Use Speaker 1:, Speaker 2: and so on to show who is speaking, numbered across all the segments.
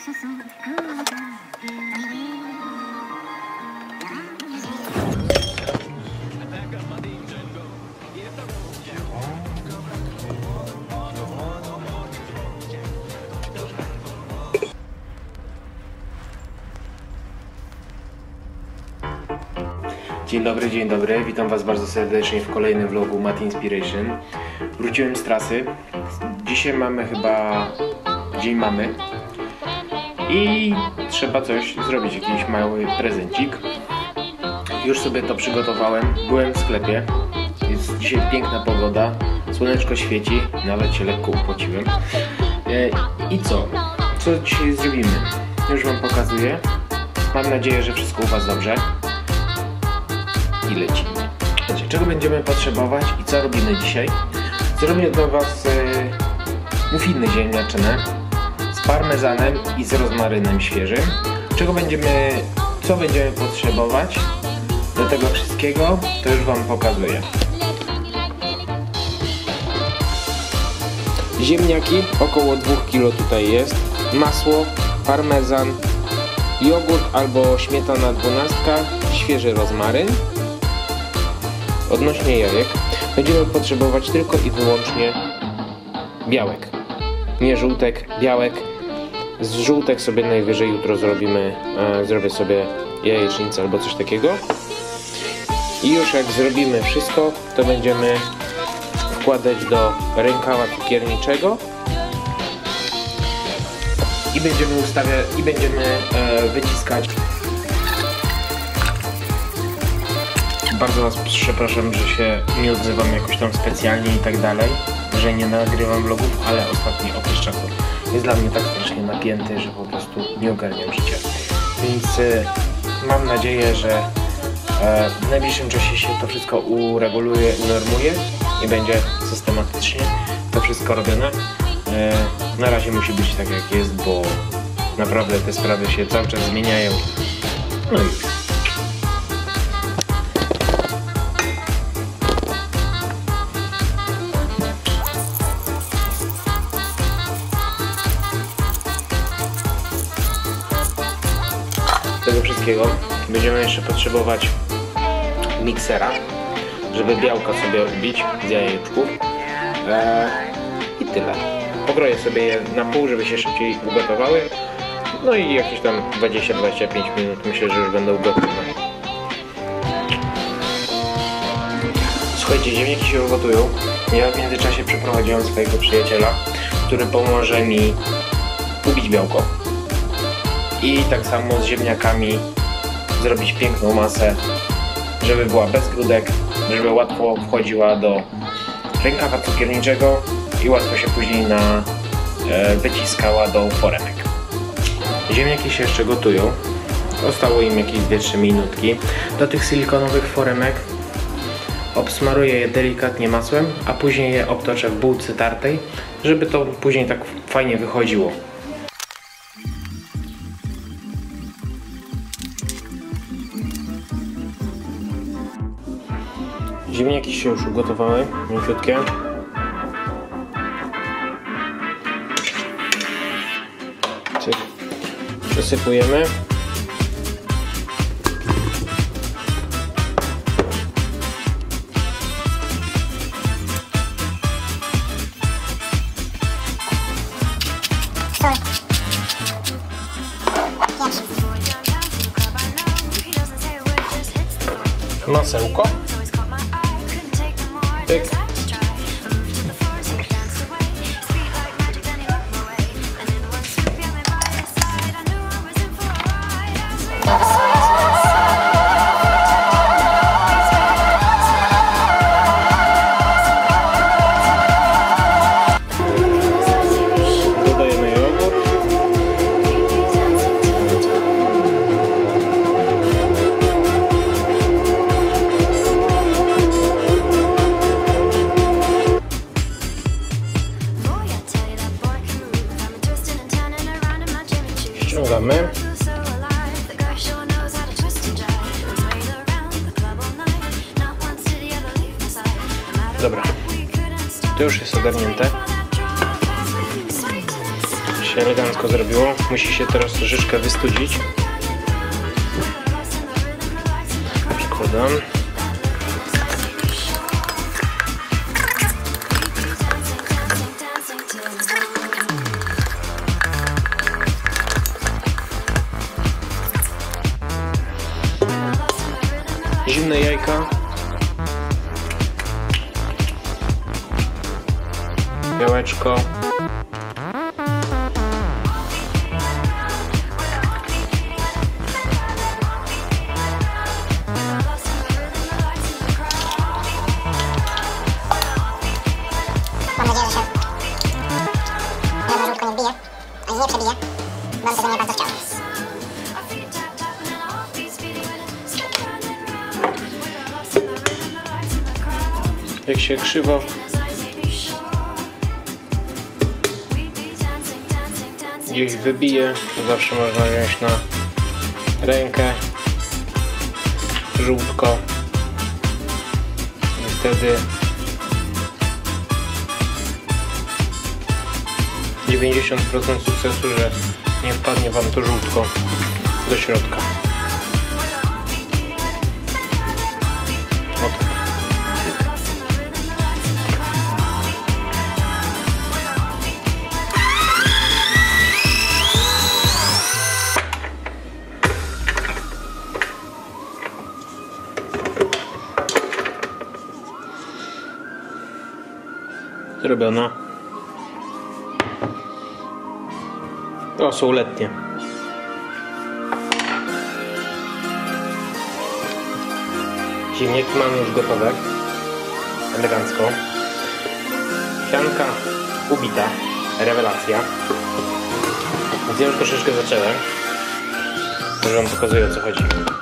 Speaker 1: Dzień dobry, witam Was bardzo serdecznie w kolejnym vlogu Mat Inspiration. Wróciłem z trasy. Dzisiaj mamy chyba Dzień Mamy i trzeba coś zrobić, jakiś mały prezencik. Już sobie to przygotowałem, byłem w sklepie. Jest dzisiaj piękna pogoda, słoneczko świeci, nawet się lekko upociłem. I co dzisiaj zrobimy? Już Wam pokazuję. Mam nadzieję, że wszystko u Was dobrze. I lecimy. Czego będziemy potrzebować i co robimy dzisiaj? Zrobię dla Was muffiny ziemniaczane z parmezanem i z rozmarynem świeżym. Co będziemy potrzebować do tego wszystkiego, to już Wam pokazuję. Ziemniaki, około 2 kg tutaj jest, masło, parmezan, jogurt albo śmietana 12, świeży rozmaryn. Odnośnie jajek, będziemy potrzebować tylko i wyłącznie białek. Nie żółtek, białek. Z żółtek sobie najwyżej jutro zrobię sobie jajecznicę albo coś takiego. I już jak zrobimy wszystko, to będziemy wkładać do rękawa cukierniczego i będziemy wyciskać. Bardzo Was przepraszam, że się nie odzywam jakoś tam specjalnie i tak dalej, że nie nagrywam vlogów, ale ostatni okres czasu jest dla mnie tak strasznie napięty, że po prostu nie ogarniam życia. Więc mam nadzieję, że w najbliższym czasie się to wszystko ureguluje, unormuje i będzie systematycznie to wszystko robione. Na razie musi być tak jak jest, bo naprawdę te sprawy się cały czas zmieniają. No i już. Tego wszystkiego będziemy jeszcze potrzebować miksera, żeby białka sobie ubić z jajeczków i tyle. Pokroję sobie je na pół, żeby się szybciej ugotowały, no i jakieś tam 20-25 minut myślę, że już będą gotowe. Słuchajcie, ziemniaki się już gotują. Ja w międzyczasie przeprowadziłem swojego przyjaciela, który pomoże mi ubić białko. I tak samo z ziemniakami zrobić piękną masę, żeby była bez grudek, żeby łatwo wchodziła do rękawa cukierniczego i łatwo się później wyciskała do foremek. Ziemniaki się jeszcze gotują, zostało im jakieś 2-3 minutki. Do tych silikonowych foremek obsmaruję je delikatnie masłem, a później je obtoczę w bułce tartej, żeby to później tak fajnie wychodziło. Ziemniaki się już ugotowały, mięciutkie. Przesypujemy. Masełko. Pyk. Dodajemy jogurt. Ściągamy. Dobra, to już jest ogarnięte. się elegancko zrobiło. Musi się teraz troszeczkę wystudzić. Przykładam. Zimne jajka. Białeczko.
Speaker 2: Mam nadzieję, że się lewo żółtko nie wbije, ani nie przebije. Mam tego nie bardzo chciał.
Speaker 1: Jak się krzywo gdzieś wybije, to zawsze można wziąć na rękę żółtko i wtedy 90% sukcesu, że nie wpadnie wam to żółtko do środka. O tak. Zrobiona. O, są letnie. Ziemniaki mamy już gotowe. Elegancko. Sianka ubita. Rewelacja. Więc ja już troszeczkę zacząłem. Może wam pokazuję, o co chodzi.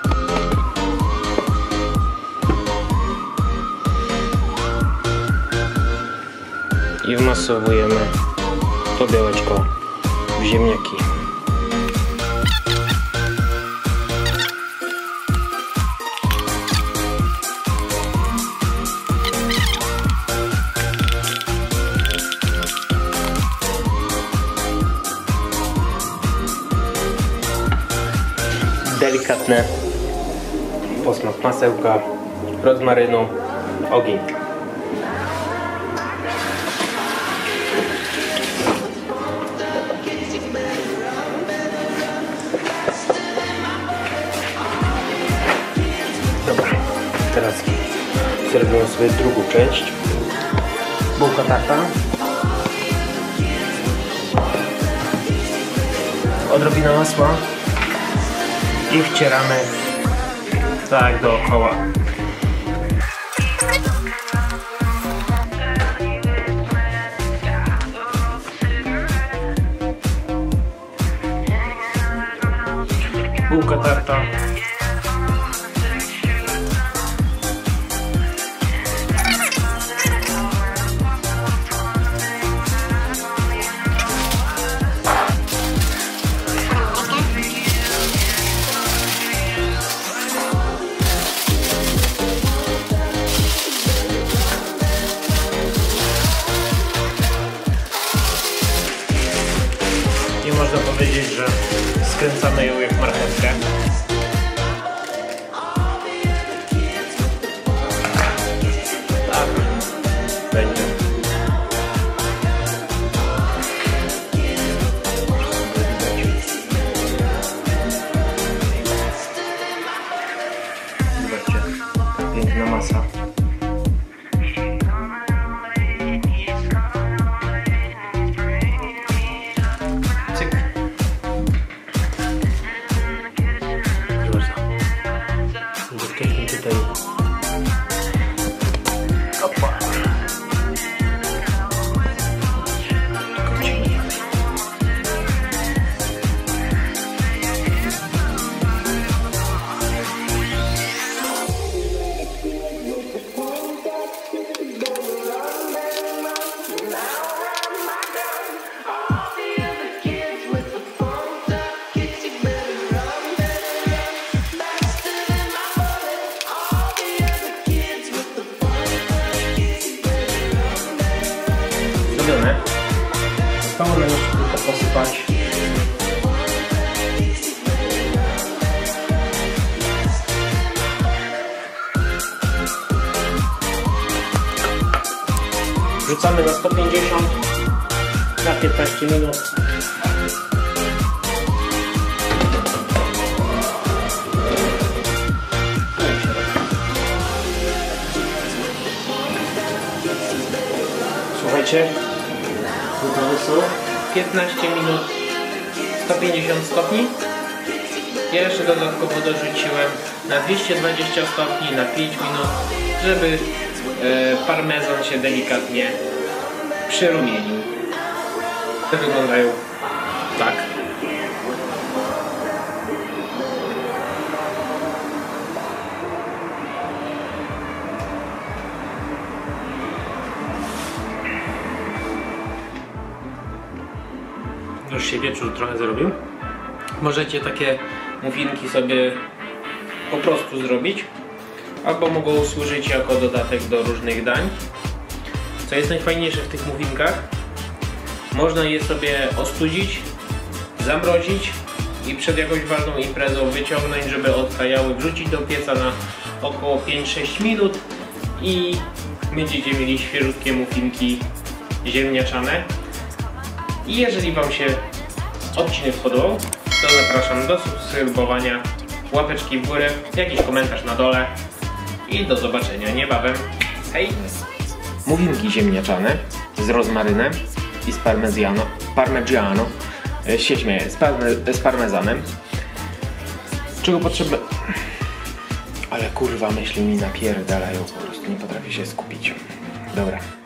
Speaker 1: I wmasowujemy to białeczko w ziemniaki. Delikatne posmak masełka, rozmarynu, ogień. Dobra, teraz zrobimy sobie drugą część. Bułka tarta. Odrobina masła. I wcieramy tak dookoła. Bułka tarta. I można powiedzieć, że skręcamy ją jak marchewkę. Tak, będzie. Zobaczcie, piękna masa. Wrzucamy na 150 na 15 minut. Słuchajcie, gotowe są 15 minut 150 stopni. Ja jeszcze dodatkowo dorzuciłem na 220 stopni na 5 minut, żeby parmezan się delikatnie przyrumienił. Te wyglądają tak. Już się wieczór trochę zrobił. Możecie takie muffinki sobie po prostu zrobić, albo mogą służyć jako dodatek do różnych dań. Co jest najfajniejsze w tych muffinkach, można je sobie ostudzić, zamrozić i przed jakąś ważną imprezą wyciągnąć, żeby odtajały, wrzucić do pieca na około 5-6 minut i będziecie mieli świeżutkie muffinki ziemniaczane. I jeżeli Wam się odcinek podobał, to zapraszam do subskrybowania, łapeczki w górę, jakiś komentarz na dole i do zobaczenia niebawem. Hej! Muffinki ziemniaczane z rozmarynem i z parmigiano, się śmieję, z parmezanem. Czego potrzeba? Ale kurwa, myśli mi napierdalają, po prostu nie potrafię się skupić. Dobra.